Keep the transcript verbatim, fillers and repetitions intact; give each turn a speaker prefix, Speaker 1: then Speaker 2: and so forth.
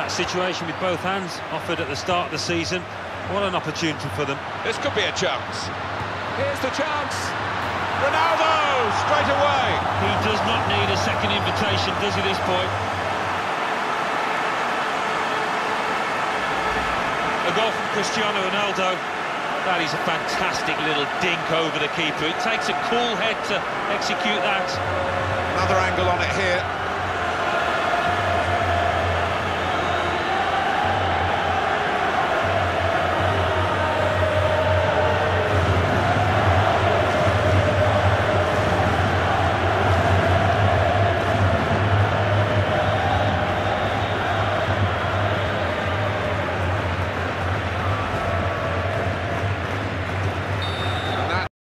Speaker 1: that situation with both hands offered at the start of the season. What an opportunity for them.
Speaker 2: This could be a chance. Here's the chance. Ronaldo, straight away.
Speaker 1: He does not need a second invitation, does he, this boy? A goal from Cristiano Ronaldo. That is a fantastic little dink over the keeper. It takes a cool head to execute that.
Speaker 2: Another angle on it here.